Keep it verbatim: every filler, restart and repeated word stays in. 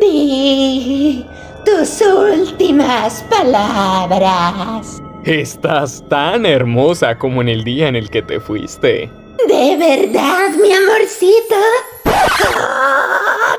Di tus últimas palabras. Estás tan hermosa como en el día en el que te fuiste. ¿De verdad, mi amorcito? ¡Ah!